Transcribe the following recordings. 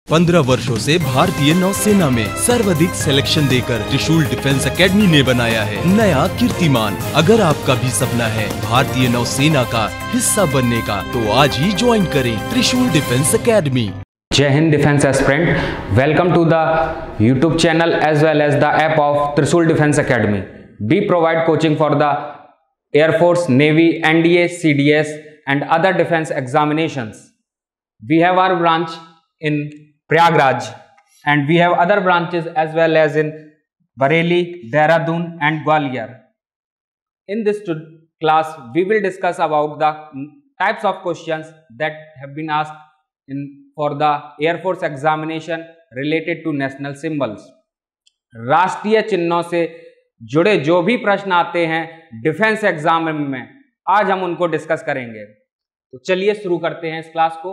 15 वर्षों से भारतीय नौसेना में सर्वाधिक सिलेक्शन देकर त्रिशूल डिफेंस एकेडमी ने बनाया है नया कीर्तिमान। अगर आपका भी सपना है भारतीय नौसेना का हिस्सा बनने का, तो आज ही ज्वाइन करें त्रिशूल डिफेंस एकेडमी। जय हिंद defence aspirant, welcome to the YouTube channel as well as the app of Trishul defence academy. We provide coaching for the Air Force, Navy, NDA, CDS and other defense examinations. We have our branch in Prayagraj and we have other branches as well as in Bareilly, Dehradun and Gwalior. In this class, we will discuss about the types of questions that have been asked for the Air Force examination related to national symbols. राष्ट्रीय चिन्हों से जुड़े जो भी प्रश्न आते हैं defence exam में, आज हम उनको डिस्कस करेंगे। तो चलिए शुरू करते हैं इस क्लास को।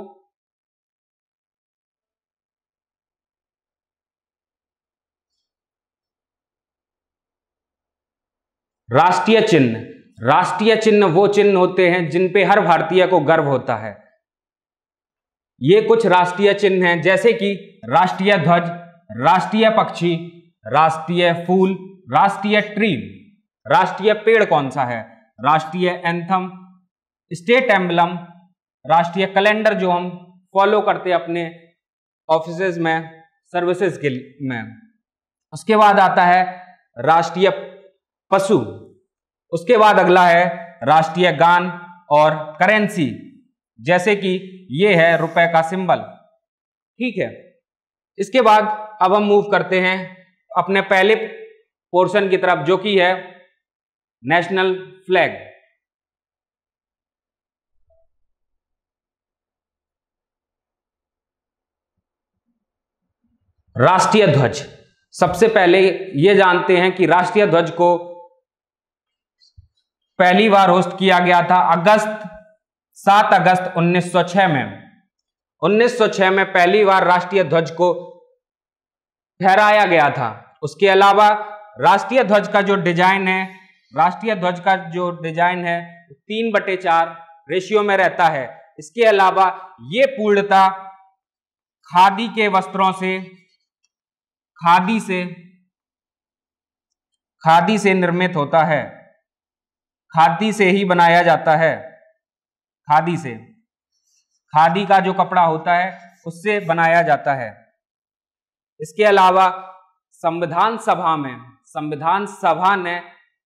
राष्ट्रीय चिन्ह, राष्ट्रीय चिन्ह वो चिन्ह होते हैं जिन पे हर भारतीय को गर्व होता है। ये कुछ राष्ट्रीय चिन्ह हैं जैसे कि राष्ट्रीय ध्वज, राष्ट्रीय पक्षी, राष्ट्रीय फूल, राष्ट्रीय ट्री। राष्ट्रीय पेड़ कौन सा है, राष्ट्रीय एंथम, स्टेट एम्बलम, राष्ट्रीय कैलेंडर जो हम फॉलो करते हैं अपने ऑफिसेज में, सर्विसेज के में। उसके बाद आता है राष्ट्रीय पशु, उसके बाद अगला है राष्ट्रीय गान और करेंसी, जैसे कि ये है रुपए का सिंबल। ठीक है, इसके बाद अब हम मूव करते हैं अपने पहले पोर्शन की तरफ, जो कि है नेशनल फ्लैग। राष्ट्रीय ध्वज, सबसे पहले ये जानते हैं कि राष्ट्रीय ध्वज को पहली बार होस्ट किया गया था 7 अगस्त 1906 में। 1906 में पहली बार राष्ट्रीय ध्वज को फहराया गया था। उसके अलावा राष्ट्रीय ध्वज का जो डिजाइन है, राष्ट्रीय ध्वज का जो डिजाइन है 3/4 रेशियो में रहता है। इसके अलावा ये पूर्णतः खादी के वस्त्रों से, खादी से निर्मित होता है, खादी से ही बनाया जाता है। खादी का जो कपड़ा होता है उससे बनाया जाता है। इसके अलावा संविधान सभा ने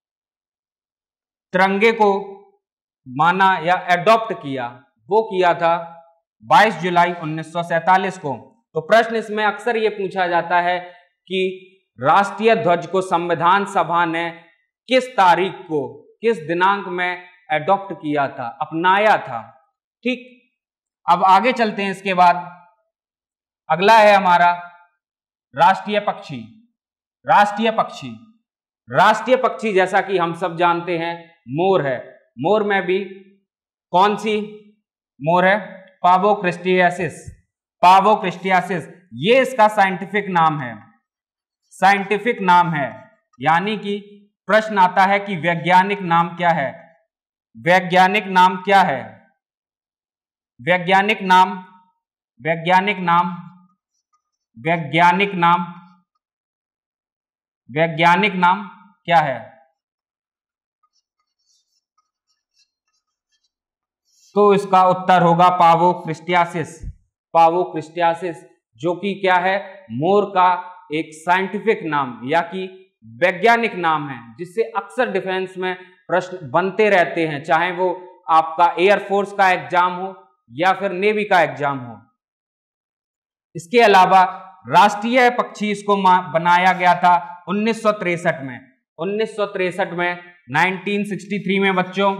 तिरंगे को माना या एडॉप्ट किया, वो किया था 22 जुलाई 1947 को। तो प्रश्न इसमें अक्सर ये पूछा जाता है कि राष्ट्रीय ध्वज को संविधान सभा ने किस तारीख को, किस दिनांक में एडॉप्ट किया था, अपनाया था। ठीक, अब आगे चलते हैं। इसके बाद अगला है हमारा राष्ट्रीय पक्षी। राष्ट्रीय पक्षी जैसा कि हम सब जानते हैं मोर है। मोर में भी कौन सी मोर है, पावो क्रिस्टियासिस। ये इसका साइंटिफिक नाम है। यानी कि प्रश्न आता है कि वैज्ञानिक नाम क्या है। वैज्ञानिक नाम क्या है? तो इसका उत्तर होगा पावो क्रिस्टियासिस, जो कि क्या है, मोर का एक साइंटिफिक नाम या कि वैज्ञानिक नाम है, जिससे अक्सर डिफेंस में प्रश्न बनते रहते हैं, चाहे वो आपका एयरफोर्स का एग्जाम हो या फिर नेवी का एग्जाम हो। इसके अलावा राष्ट्रीय पक्षी इसको बनाया गया था 1963 में। 1963 में बच्चों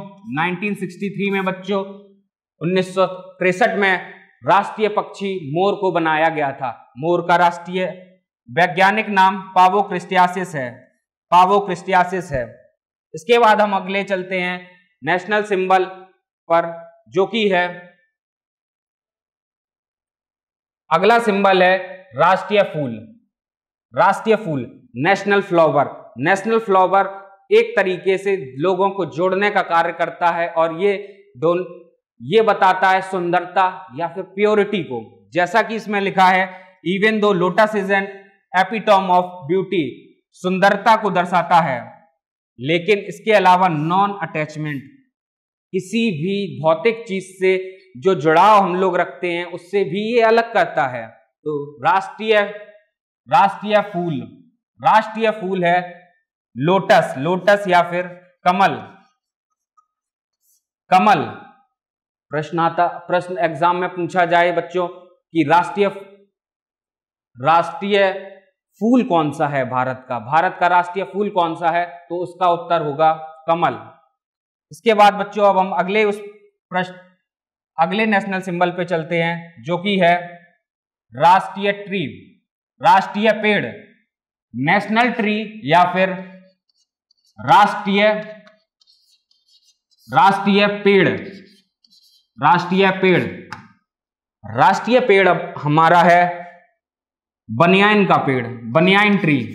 1963 में राष्ट्रीय पक्षी मोर को बनाया गया था। मोर का राष्ट्रीय वैज्ञानिक नाम पावो क्रिस्टियासिस है। इसके बाद हम अगले चलते हैं नेशनल सिंबल पर, जो कि है अगला सिंबल है राष्ट्रीय फूल, नेशनल फ्लावर एक तरीके से लोगों को जोड़ने का कार्य करता है और ये बताता है सुंदरता या फिर प्योरिटी को। जैसा कि इसमें लिखा है even though lotus is an epitome of beauty, सुंदरता को दर्शाता है, लेकिन इसके अलावा नॉन अटैचमेंट, किसी भी भौतिक चीज से जो जुड़ाव हम लोग रखते हैं उससे भी ये अलग करता है। तो राष्ट्रीय फूल है लोटस या फिर कमल। प्रश्न एग्जाम में पूछा जाए बच्चों कि राष्ट्रीय फूल कौन सा है भारत का राष्ट्रीय फूल कौन सा है, तो उसका उत्तर होगा कमल। इसके बाद बच्चों अब हम अगले नेशनल सिंबल पे चलते हैं, जो कि है राष्ट्रीय पेड़, नेशनल ट्री या फिर राष्ट्रीय पेड़ अब हमारा है बनियान का पेड़, बनियान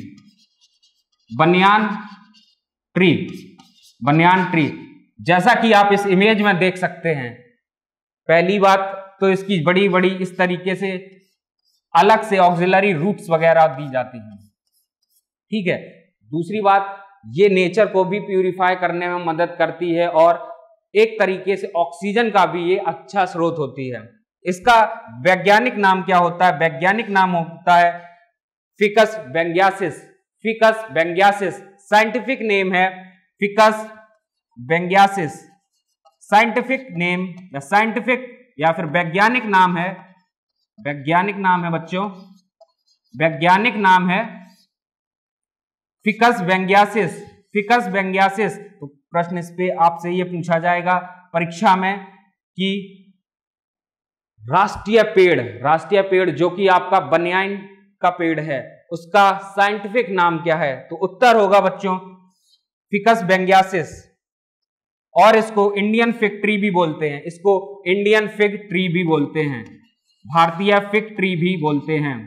ट्री। जैसा कि आप इस इमेज में देख सकते हैं, पहली बात तो इसकी बड़ी बड़ी इस तरीके से अलग से ऑक्सिलरी रूट्स वगैरह दी जाती हैं, ठीक है। दूसरी बात, ये नेचर को भी प्यूरिफाई करने में मदद करती है और एक तरीके से ऑक्सीजन का भी ये अच्छा स्रोत होती है। इसका वैज्ञानिक नाम क्या होता है? वैज्ञानिक नाम होता है फिकस बेंगियासिस। साइंटिफिक नेम है फिकस बेंगियासिस। साइंटिफिक नेम या फिर वैज्ञानिक नाम है बच्चों, वैज्ञानिक नाम है फिकस बेंगियासिस। तो प्रश्न इस पे आपसे ये पूछा जाएगा परीक्षा में कि राष्ट्रीय पेड़ जो कि आपका बनियान का पेड़ है, उसका साइंटिफिक नाम क्या है? तो उत्तर होगा बच्चों फिकस बेंगियासिस। और इसको इंडियन फिग ट्री भी बोलते हैं, भारतीय फिग ट्री भी बोलते हैं,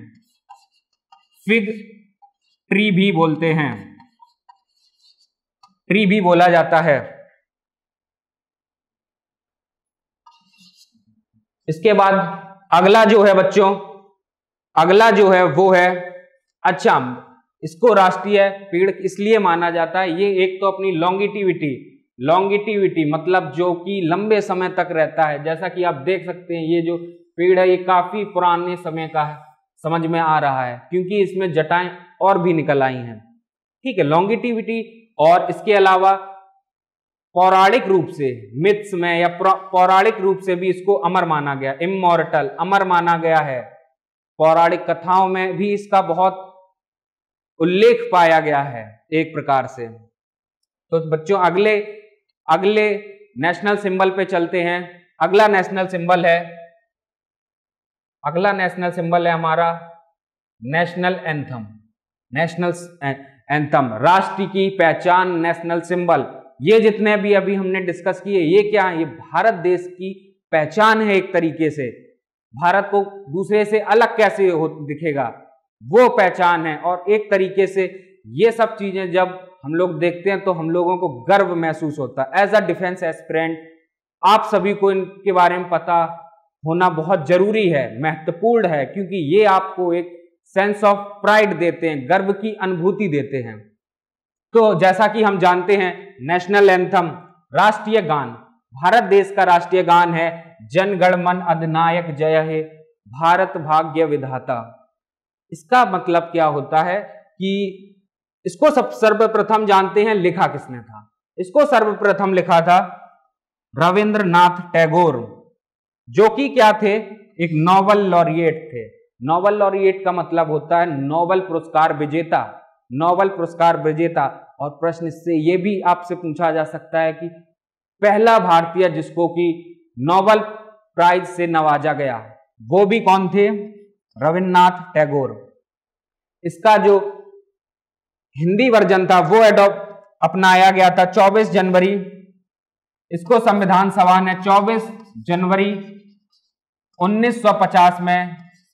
ट्री भी बोला जाता है। इसके बाद अगला जो है बच्चों, वो है, अच्छा, इसको राष्ट्रीय पेड़ इसलिए माना जाता है, ये एक तो अपनी लॉन्गिटिविटी मतलब जो कि लंबे समय तक रहता है। जैसा कि आप देख सकते हैं ये जो पेड़ है ये काफी पुराने समय का है, समझ में आ रहा है क्योंकि इसमें जटाएं और भी निकल आई हैं, ठीक है, लॉन्गिटिविटी। और इसके अलावा पौराणिक रूप से मिथ्स में या पौराणिक रूप से भी इसको अमर माना गया, इमॉर्टल, अमर माना गया है। पौराणिक कथाओं में भी इसका बहुत उल्लेख पाया गया है एक प्रकार से। तो बच्चों अगले नेशनल सिंबल पे चलते हैं। अगला नेशनल सिंबल है हमारा नेशनल एंथम, राष्ट्र की पहचान, नेशनल सिंबल। ये जितने भी अभी हमने डिस्कस किए, ये क्या है? ये भारत देश की पहचान है। एक तरीके से भारत को दूसरे से अलग कैसे दिखेगा, वो पहचान है। और एक तरीके से ये सब चीजें जब हम लोग देखते हैं तो हम लोगों को गर्व महसूस होता है। एज अ डिफेंस एस्पिरेंट आप सभी को इनके बारे में पता होना बहुत जरूरी है, महत्वपूर्ण है, क्योंकि ये आपको एक सेंस ऑफ प्राइड देते हैं, गर्व की अनुभूति देते हैं। तो जैसा कि हम जानते हैं नेशनल एंथम, राष्ट्रीय गान, भारत देश का राष्ट्रीय गान है जन गण मन अधिनायक जय हे भारत भाग्य विधाता। इसका मतलब क्या होता है कि इसको सर्वप्रथम जानते हैं लिखा किसने था? इसको सर्वप्रथम लिखा था रविंद्रनाथ टैगोर, जो कि क्या थे? एक नोबेल लॉरिएट थे। नोबेल लॉरिएट का मतलब होता है नोबेल पुरस्कार विजेता। और प्रश्न इससे ये भी आपसे पूछा जा सकता है कि पहला भारतीय जिसको कि नोबेल प्राइज से नवाजा गया, वो भी कौन थे? रविन्द्रनाथ टैगोर। इसका जो हिंदी वर्जन था वो अपनाया गया था 24 जनवरी, इसको संविधान सभा ने 24 जनवरी 1950 में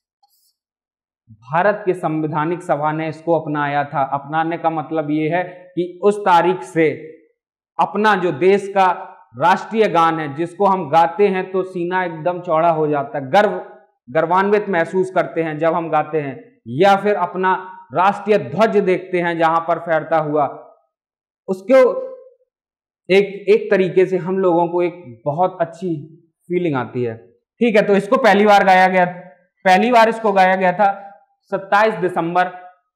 भारत के संवैधानिक सभा ने इसको अपनाया था। अपनाने का मतलब ये है कि उस तारीख से अपना जो देश का राष्ट्रीय गान है, जिसको हम गाते हैं तो सीना एकदम चौड़ा हो जाता है, गर्व गर्वान्वित महसूस करते हैं जब हम गाते हैं, या फिर अपना राष्ट्रीय ध्वज देखते हैं जहां पर फहरता हुआ, उसको एक तरीके से हम लोगों को एक बहुत अच्छी फीलिंग आती है। ठीक है, तो इसको पहली बार इसको गाया गया था 27 दिसंबर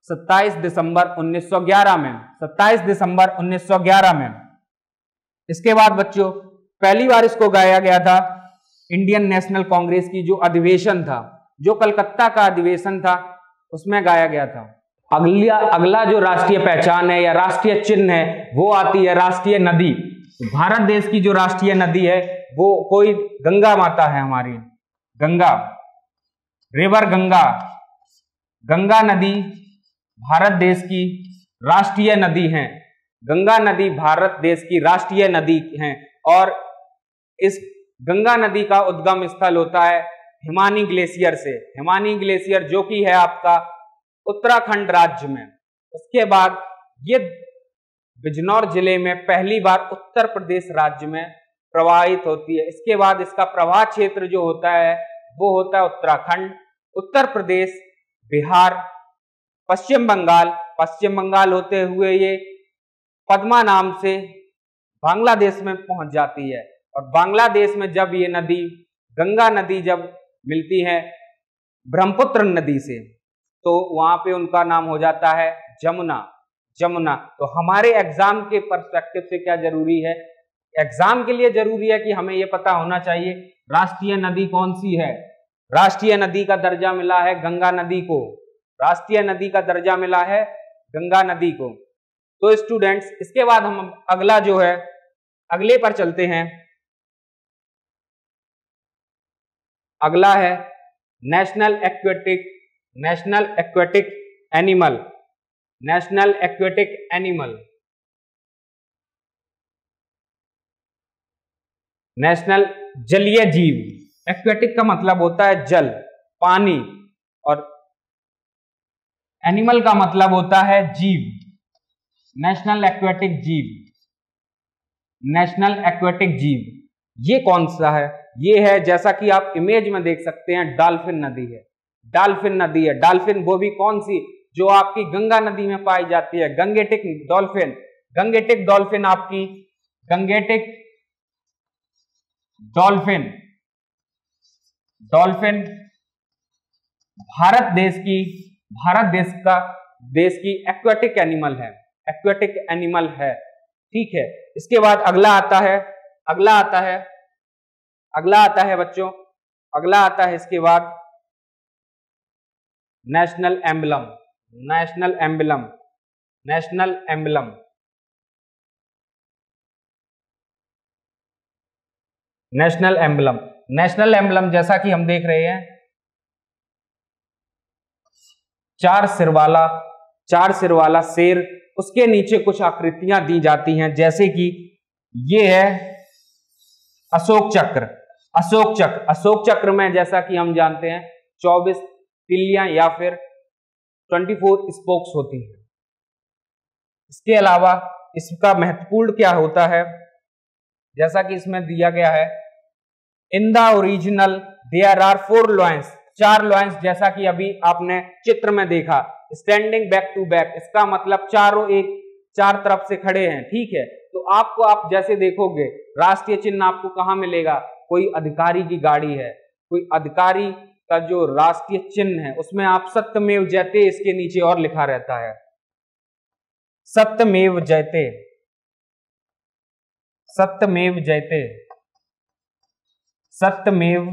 1911 में, 27 दिसंबर 1911 में। इसके बाद बच्चों पहली बार इसको गाया गया था इंडियन नेशनल कांग्रेस की जो अधिवेशन था, जो कलकत्ता का अधिवेशन था, उसमें गाया गया था। अगला जो राष्ट्रीय पहचान है या राष्ट्रीय चिन्ह है वो आती है राष्ट्रीय नदी। भारत देश की जो राष्ट्रीय नदी है वो कोई गंगा माता है हमारी, गंगा, रिवर गंगा। गंगा नदी भारत देश की राष्ट्रीय नदी है, गंगा नदी भारत देश की राष्ट्रीय नदी है। और इस गंगा नदी का उद्गम स्थल होता है हिमानी ग्लेशियर से, हिमानी ग्लेशियर जो कि है आपका उत्तराखंड राज्य में। उसके बाद ये बिजनौर जिले में पहली बार उत्तर प्रदेश राज्य में प्रवाहित होती है। इसके बाद इसका प्रवाह क्षेत्र जो होता है वो होता है उत्तराखंड, उत्तर प्रदेश, बिहार, पश्चिम बंगाल होते हुए ये पद्मा नाम से बांग्लादेश में पहुंच जाती है। और बांग्लादेश में जब ये नदी, गंगा नदी जब मिलती है ब्रह्मपुत्र नदी से, तो वहां पे उनका नाम हो जाता है जमुना। तो हमारे एग्जाम के पर्सपेक्टिव से क्या जरूरी है, एग्जाम के लिए जरूरी है कि हमें यह पता होना चाहिए राष्ट्रीय नदी कौन सी है। राष्ट्रीय नदी का दर्जा मिला है गंगा नदी को, राष्ट्रीय नदी का दर्जा मिला है गंगा नदी को। तो स्टूडेंट्स इसके बाद हम अगला जो है अगले पर चलते हैं। अगला है national aquatic animal, national aquatic animal, national जलीय जीव। एक्वेटिक का मतलब होता है जल, पानी, और एनिमल का मतलब होता है जीव। नेशनल एक्वेटिक जीव, नेशनल एक्वेटिक जीव ये कौन सा है? ये है, जैसा कि आप इमेज में देख सकते हैं, डॉल्फिन नदी है। डॉल्फिन नदी है, डॉल्फिन वो भी कौन सी, जो आपकी गंगा नदी में पाई जाती है, गंगेटिक डॉल्फिन। गंगेटिक डॉल्फिन आपकी, गंगेटिक डॉल्फिन, डॉल्फिन भारत देश की एक्वेटिक एनिमल है, एक्वेटिक एनिमल है। ठीक है, इसके बाद अगला आता है बच्चों, अगला आता है इसके बाद national emblem, national emblem, national emblem, national emblem. National emblem जैसा कि हम देख रहे हैं, चार सिर वाला शेर, उसके नीचे कुछ आकृतियां दी जाती हैं, जैसे कि ये है अशोक चक्र। अशोक चक्र में जैसा कि हम जानते हैं 24 तिल्लियां या फिर 24 स्पोक्स होती हैं। इसके अलावा इसका महत्वपूर्ण क्या होता है, जैसा कि इसमें दिया गया है, in the original there are 4 lions, 4 lions, जैसा कि अभी आपने चित्र में देखा, स्टैंडिंग बैक टू बैक, इसका मतलब चार तरफ से खड़े हैं। ठीक है, तो आपको आप जैसे देखोगे राष्ट्रीय चिन्ह आपको कहां मिलेगा, कोई अधिकारी की गाड़ी है, कोई अधिकारी का जो राष्ट्रीय चिन्ह है उसमें आप सत्यमेव जयते इसके नीचे और लिखा रहता है, सत्यमेव जयते, सत्यमेव जयते, सत्यमेव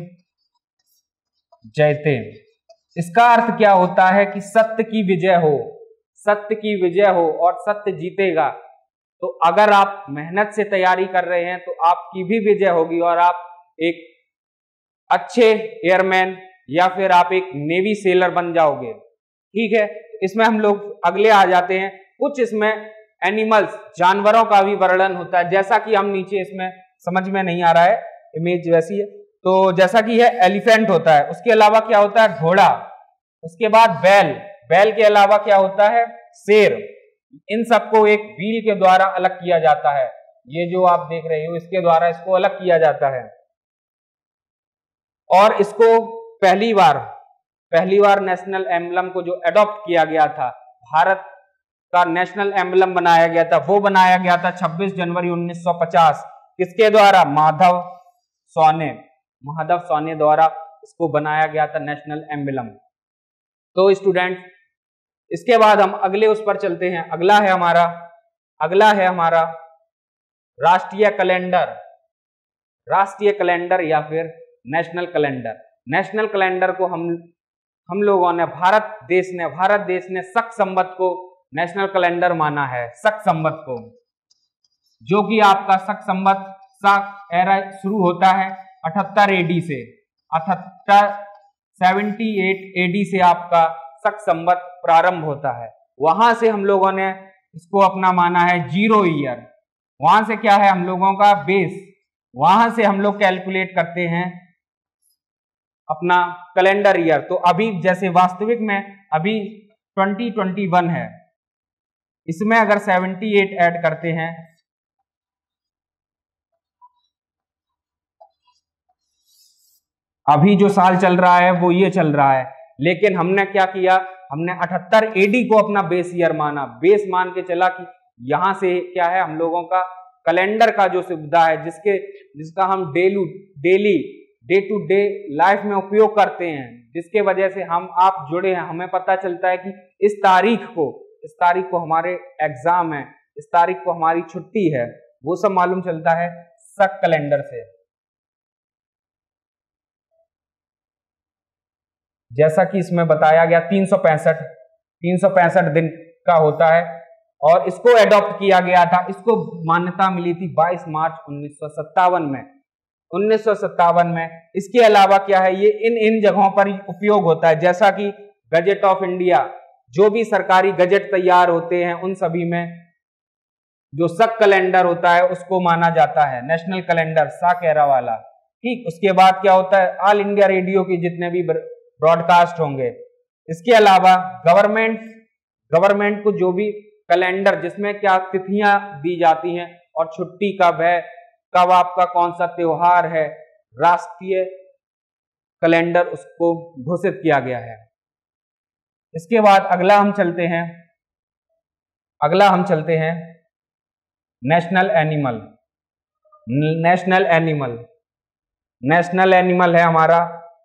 जयते। इसका अर्थ क्या होता है कि सत्य की विजय हो, सत्य की विजय हो और सत्य जीतेगा। तो अगर आप मेहनत से तैयारी कर रहे हैं तो आपकी भी विजय होगी और आप एक अच्छे एयरमैन या फिर आप एक नेवी सेलर बन जाओगे। ठीक है, इसमें हम लोग अगले आ जाते हैं। कुछ इसमें एनिमल्स, जानवरों का भी वर्णन होता है, जैसा कि हम नीचे, इसमें समझ में नहीं आ रहा है, इमेज वैसी है, तो जैसा कि है एलिफेंट होता है, उसके अलावा क्या होता है, घोड़ा, उसके बाद बैल, बैल के अलावा क्या होता है, शेर। इन सबको एक व्हील के द्वारा अलग किया जाता है, ये जो आप देख रहे हो इसके द्वारा इसको अलग किया जाता है। और इसको पहली बार नेशनल एम्बलम को जो अडॉप्ट किया गया था, भारत का नेशनल एम्बलम बनाया गया था, वो बनाया गया था 26 जनवरी 1950। किसके द्वारा? माधव सॉने द्वारा इसको बनाया गया था नेशनल एम्बलम। तो स्टूडेंट, इसके बाद हम अगले उस पर चलते हैं। अगला है हमारा राष्ट्रीय कैलेंडर या फिर नेशनल कैलेंडर। नेशनल कैलेंडर को हम लोगों ने भारत देश ने शक संवत को नेशनल कैलेंडर माना है, शक संवत को, जो कि आपका शक संवत एरा शुरू होता है 78 एडी से। 78 एडी से आपका शक संवत प्रारंभ होता है। वहां से हम लोगों ने इसको अपना माना है 0 ईयर। वहां से क्या है हम लोगों का बेस, वहां से हम लोग कैलकुलेट करते हैं अपना कैलेंडर ईयर। तो अभी जैसे वास्तविक में अभी 2021 है, इसमें अगर 78 ऐड करते हैं, अभी जो साल चल रहा है वो ये चल रहा है, लेकिन हमने क्या किया, हमने 78 एडी को अपना बेस ईयर माना। बेस मान के चला कि यहां से क्या है हम लोगों का कैलेंडर का जो सुविधा है, जिसका हम daily day to day life में उपयोग करते हैं, जिसके वजह से हम आप जुड़े हैं, हमें पता चलता है कि इस तारीख को हमारे एग्जाम है, इस तारीख को हमारी छुट्टी है, वो सब मालूम चलता है शक कैलेंडर से। जैसा कि इसमें बताया गया 365 दिन का होता है और इसको एडॉप्ट किया गया था, इसको मान्यता मिली थी 22 मार्च 1957 में। इसके अलावा क्या है, ये इन जगहों पर उपयोग होता है, जैसा कि गजेट ऑफ इंडिया, जो भी सरकारी गजेट तैयार होते हैं उन सभी में जो शक कैलेंडर होता है उसको माना जाता है, नेशनल कैलेंडर शक एरा वाला। ठीक, उसके बाद क्या होता है, ऑल इंडिया रेडियो की जितने भी ब्रॉडकास्ट होंगे। इसके अलावा गवर्नमेंट को जो भी कैलेंडर जिसमें क्या तिथियां दी जाती हैं और छुट्टी कब है, कब आपका कौन सा त्योहार है, राष्ट्रीय कैलेंडर उसको घोषित किया गया है। इसके बाद अगला हम चलते हैं नेशनल एनिमल है हमारा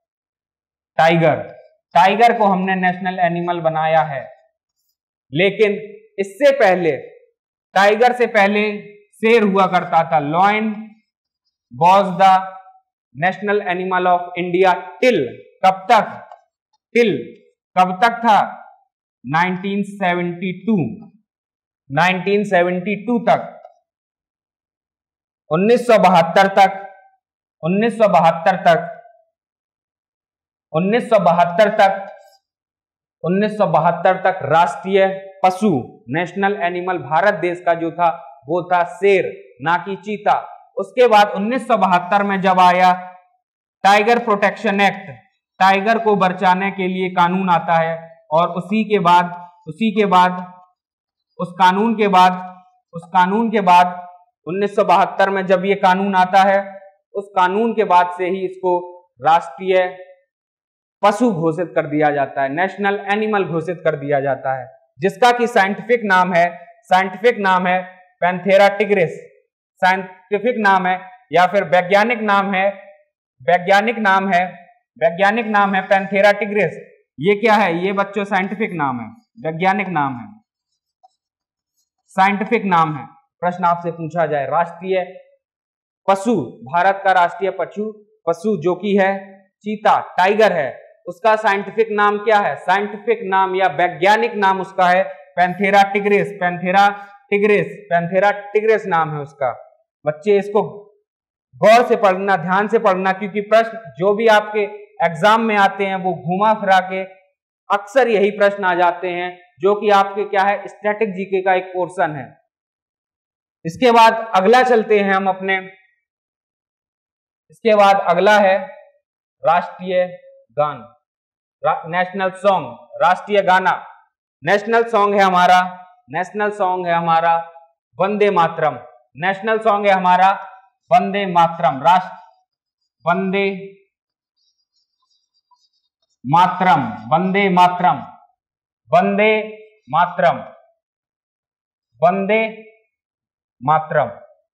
टाइगर को हमने नेशनल एनिमल बनाया है, लेकिन इससे पहले टाइगर से पहले शेर हुआ करता था। Lion was the national animal of India till कब तक था 1972 तक, 1972 तक राष्ट्रीय पशु नेशनल एनिमल भारत देश का जो था वो था शेर, ना कि चीता। उसके बाद 1972 में जब आया टाइगर प्रोटेक्शन एक्ट, टाइगर को बचाने के लिए कानून आता है, और उस कानून के बाद 1972 में जब ये कानून आता है, उस कानून के बाद से ही इसको राष्ट्रीय पशु घोषित कर दिया जाता है, नेशनल एनिमल घोषित कर दिया जाता है, जिसका कि साइंटिफिक नाम है पैंथेरा टिग्रिस। साइंटिफिक नाम है या फिर वैज्ञानिक नाम है पैंथेरा टिग्रिस। ये क्या है, ये बच्चों साइंटिफिक नाम है, वैज्ञानिक नाम है, साइंटिफिक नाम है। प्रश्न आपसे पूछा जाए राष्ट्रीय पशु, भारत का राष्ट्रीय पशु जो कि है चीता, टाइगर है, उसका साइंटिफिक नाम क्या है, साइंटिफिक नाम या वैज्ञानिक नाम उसका है पैंथेरा टिग्रिस नाम है उसका। बच्चे इसको गौर से पढ़ना, ध्यान से पढ़ना, क्योंकि प्रश्न जो भी आपके एग्जाम में आते हैं वो घुमा फिरा के अक्सर यही प्रश्न आ जाते हैं, जो कि आपके क्या है स्टैटिक जीके का एक पोर्शन है। इसके बाद अगला चलते हैं हम अपने, इसके बाद अगला है राष्ट्रीय गान, नेशनल सॉन्ग, राष्ट्रीय गाना। नेशनल सॉन्ग है हमारा वंदे मातरम। नेशनल सॉन्ग है हमारा वंदे मातरम, मातरम, वंदे मातरम, वंदे मातरम, वंदे मातरम।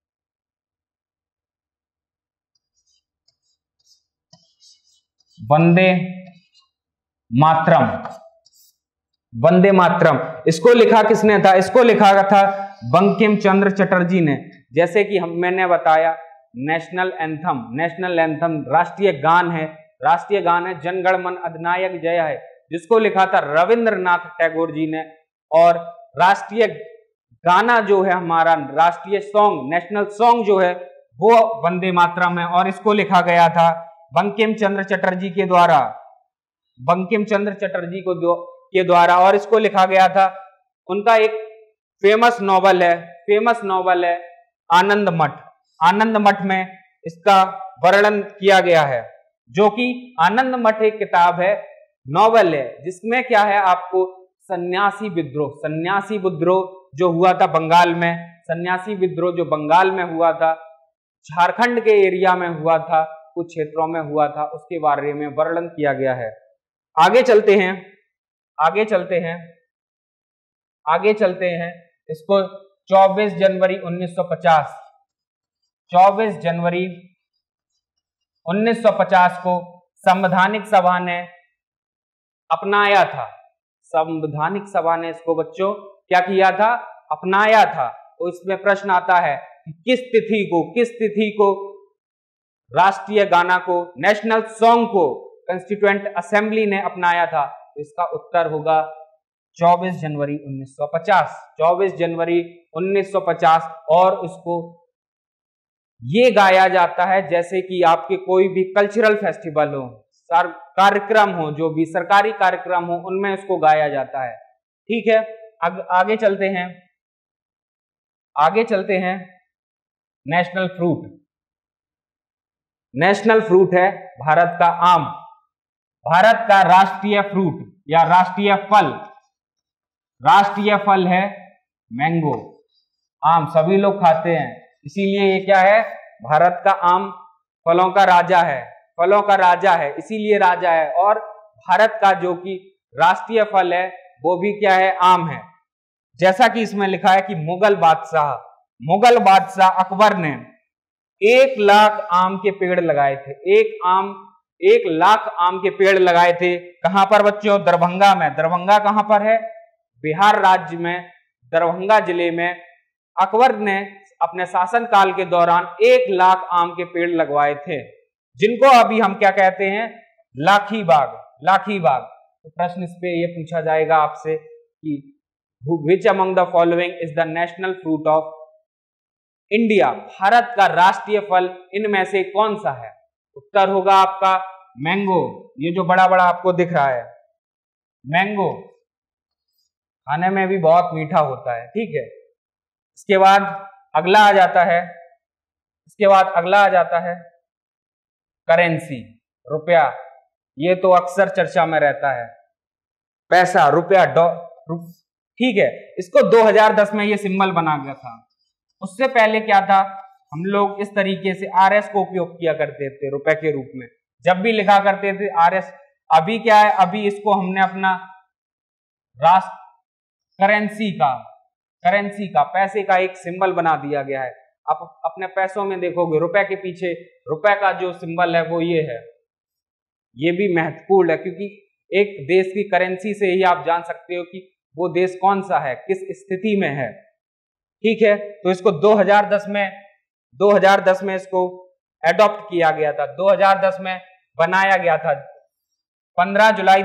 वंदे मातरम, वंदे मातरम। इसको लिखा किसने था? इसको लिखा था बंकिम चंद्र चटर्जी ने। जैसे कि मैंने बताया नेशनल एंथम, नेशनल एंथम राष्ट्रीय गान है, राष्ट्रीय गान है जन गण मन अधिनायक जय है, जिसको लिखा था रविंद्रनाथ टैगोर जी ने। और राष्ट्रीय गाना जो है हमारा, राष्ट्रीय सॉन्ग, नेशनल सॉन्ग जो है वो वंदे मातरम है। और इसको लिखा गया था बंकिम चंद्र चटर्जी के द्वारा, बंकिम चंद्र चटर्जी के द्वारा। और इसको लिखा गया था, उनका एक फेमस नॉवल है आनंद मठ। आनंद मठ में इसका वर्णन किया गया है, जो कि आनंद मठ एक किताब है, नॉवल है, जिसमें क्या है आपको सन्यासी विद्रोह जो हुआ था बंगाल में, सन्यासी विद्रोह जो बंगाल में हुआ था, झारखंड के एरिया में हुआ था, कुछ क्षेत्रों में हुआ था, उसके बारे में वर्णन किया गया है। आगे चलते हैं। इसको 24 जनवरी 1950 को संवैधानिक सभा ने अपनाया था। संवैधानिक सभा ने इसको बच्चों क्या किया था? अपनाया था। तो इसमें प्रश्न आता है कि किस तिथि को राष्ट्रीय गाना को, नेशनल सॉन्ग को कॉन्स्टिट्यूएंट असेंबली ने अपनाया था? तो इसका उत्तर होगा 24 जनवरी 1950। 24 जनवरी 1950। और उसको ये गाया जाता है जैसे कि आपके कोई भी कल्चरल फेस्टिवल हो, कार्यक्रम हो, जो भी सरकारी कार्यक्रम हो, उनमें इसको गाया जाता है। ठीक है, आगे चलते हैं। नेशनल फ्रूट है भारत का आम। भारत का राष्ट्रीय फ्रूट या राष्ट्रीय फल है मैंगो। आम सभी लोग खाते हैं, इसीलिए ये क्या है? भारत का आम फलों का राजा है, इसीलिए राजा है। और भारत का जो कि राष्ट्रीय फल है वो भी क्या है? आम है। जैसा कि इसमें लिखा है कि मुगल बादशाह अकबर ने 1 लाख आम के पेड़ लगाए थे। 1 लाख आम के पेड़ लगाए थे। कहां पर बच्चों? दरभंगा में। दरभंगा कहां पर है? बिहार राज्य में, दरभंगा जिले में। अकबर ने अपने शासन काल के दौरान 1 लाख आम के पेड़ लगवाए थे, जिनको अभी हम क्या कहते हैं? लाठी बाग। तो प्रश्न इस पे ये पूछा जाएगा आपसे कि which among the following is the national fruit of India? भारत का राष्ट्रीय फल इनमें से कौन सा है? उत्तर होगा आपका मैंगो। ये जो बड़ा बड़ा आपको दिख रहा है मैंगो, खाने में भी बहुत मीठा होता है। ठीक है, इसके बाद अगला आ जाता है करेंसी, रुपया। ये तो अक्सर चर्चा में रहता है, पैसा, रुपया, ठीक है। इसको 2010 में ये सिंबल बना गया था। उससे पहले क्या था? हम लोग इस तरीके से RS को उपयोग किया करते थे रुपए के रूप में, जब भी लिखा करते थे RS। अभी क्या है? अभी इसको हमने अपना करेंसी का, पैसे का एक सिंबल बना दिया गया है। आप अपने पैसों में देखोगे रुपए के पीछे रुपए का जो सिंबल है वो ये है। ये भी महत्वपूर्ण है, क्योंकि एक देश की करेंसी से ही आप जान सकते हो कि वो देश कौन सा है, किस स्थिति में है। ठीक है, तो इसको 2010 में इसको एडॉप्ट किया गया था। 2010 में बनाया गया था, 15 जुलाई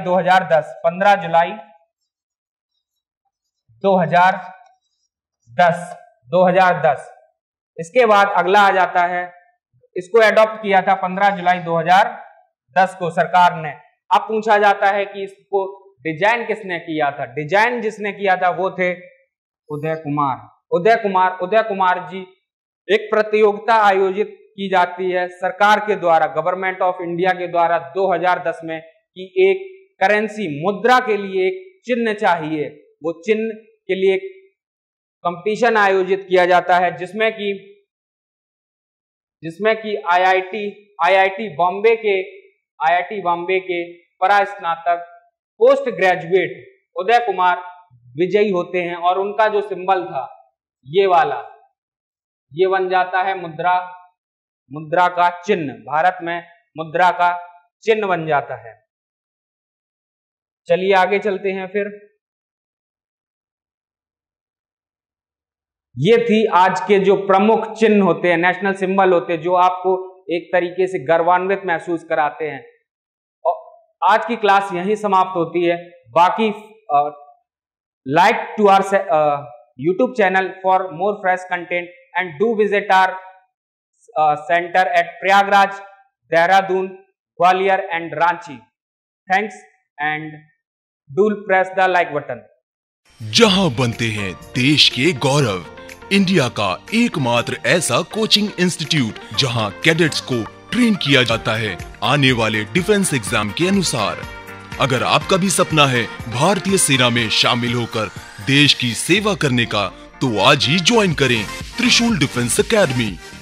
2010। इसके बाद अगला आ जाता है, इसको एडॉप्ट किया था 15 जुलाई 2010 को सरकार ने। अब पूछा जाता है कि इसको डिजाइन किसने किया था? डिजाइन जिसने किया था वो थे उदय कुमार जी। एक प्रतियोगिता आयोजित की जाती है सरकार के द्वारा, गवर्नमेंट ऑफ इंडिया के द्वारा 2010 में, कि एक करेंसी, मुद्रा के लिए एक चिन्ह चाहिए। वो चिन्ह के लिए कंपटीशन आयोजित किया जाता है, जिसमें कि आईआईटी बॉम्बे के परास्नातक, पोस्ट ग्रेजुएट उदय कुमार विजयी होते हैं और उनका जो सिंबल था ये वाला, ये बन जाता है मुद्रा, मुद्रा का चिन्ह। भारत में मुद्रा का चिन्ह बन जाता है। चलिए आगे चलते हैं फिर। ये थी आज के जो प्रमुख चिन्ह होते हैं, नेशनल सिंबल होते हैं, जो आपको एक तरीके से गर्वान्वित महसूस कराते हैं। और आज की क्लास यहीं समाप्त होती है। बाकी like to our YouTube channel for more fresh content and do visit our center at Prayagraj, Dehradun, Gwalior and Ranchi. Thanks and do press the like button. जहां बनते हैं देश के गौरव, इंडिया का एकमात्र ऐसा कोचिंग इंस्टीट्यूट जहां कैडेट्स को ट्रेन किया जाता है आने वाले डिफेंस एग्जाम के अनुसार। अगर आपका भी सपना है भारतीय सेना में शामिल होकर देश की सेवा करने का, तो आज ही ज्वाइन करें त्रिशूल डिफेंस एकेडमी।